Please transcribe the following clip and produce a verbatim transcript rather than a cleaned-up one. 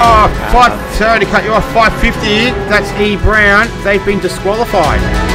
Oh, five, sorry to cut you off, five fifty, that's E Brown, they've been disqualified.